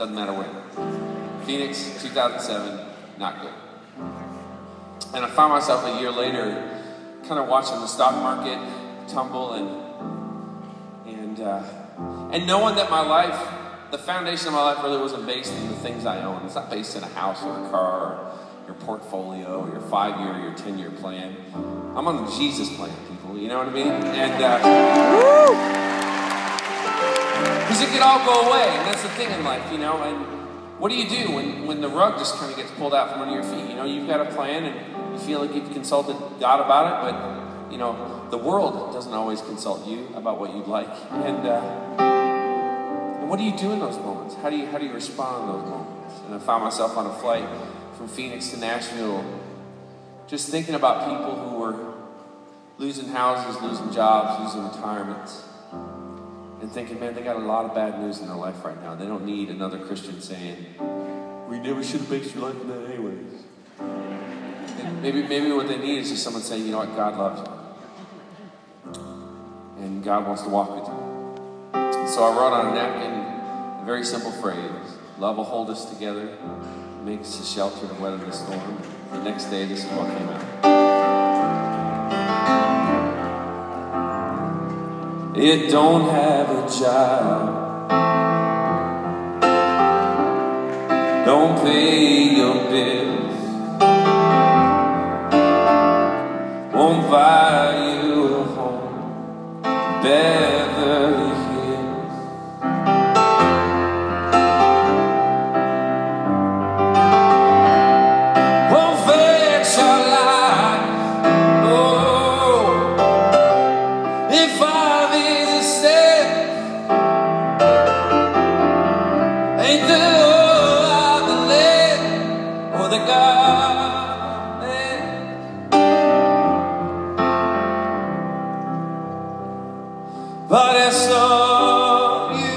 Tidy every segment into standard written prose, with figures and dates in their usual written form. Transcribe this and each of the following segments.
doesn't matter when. Phoenix, 2007, not good. And I found myself a year later kind of watching the stock market tumble and knowing that my life, the foundation of my life really wasn't based in the things I own. It's not based in a house or a car or your portfolio or your 5-year or your 10-year plan. I'm on the Jesus plan, people, you know what I mean? And because it could all go away, and that's the thing in life, you know. And what do you do when the rug just kind of gets pulled out from under your feet? You know, you've got a plan and you feel like you've consulted God about it, but, you know, the world doesn't always consult you about what you'd like. And what do you do in those moments? How do you respond in those moments? And I found myself on a flight from Phoenix to Nashville, just thinking about people who were losing houses, losing jobs, losing retirements, and thinking, man, they got a lot of bad news in their life right now. They don't need another Christian saying, we never should have based your life on that anyways. And maybe what they need is just someone saying, you know what, God loves you. And God wants to walk with you. And so I wrote on a napkin a very simple phrase: love will hold us together, make us a shelter to weather the storm. The next day, this is what came out. It don't have a job, don't pay your bills, won't buy you a home, Beverly Hills. Won't fix your life, oh, if I ain't the Lord of the land or the garden, but it's all you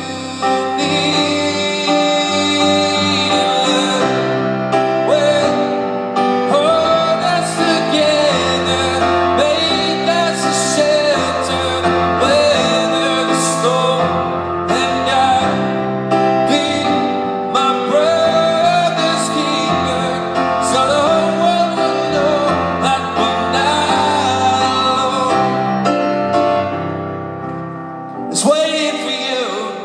need. Well, hold us together, make us a shelter, weather the storm, and God be my brother's keeper, so the whole world will know that we're not alone. It's waiting for you,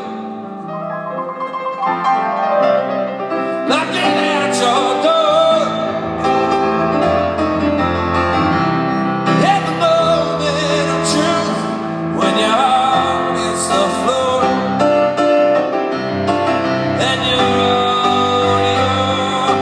knocking at your door. At the moment of truth, when your heart hits the floor and you're on your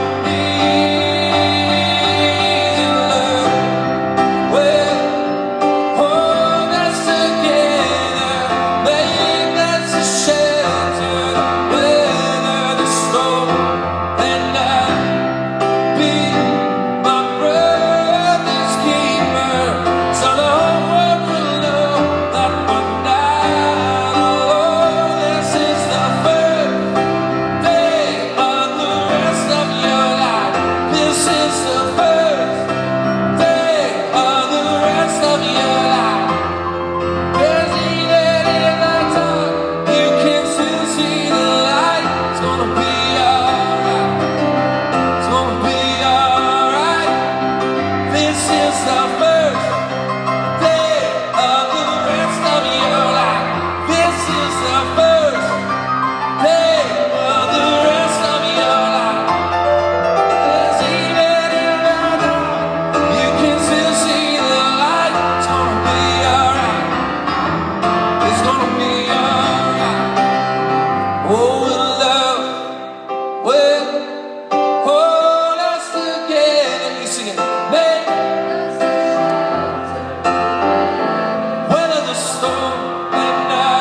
knees in love, well, hold us together, make us a shelter, weather the storm, and I'll be my brother's keeper, so the whole world will know that we're not alone. This is the first day of the rest of your life. This is the first day of the rest of your life. 'Cause even in the dark, you can still see the light. It's gonna be alright. It's gonna be alright. This is the first day of the rest of your life. This is the first day of the rest of your life. 'Cause even in the dark, you can still see the light. It's gonna be alright. It's gonna be alright. Oh, love will hold us together. You sing it. Make weather the storm, and I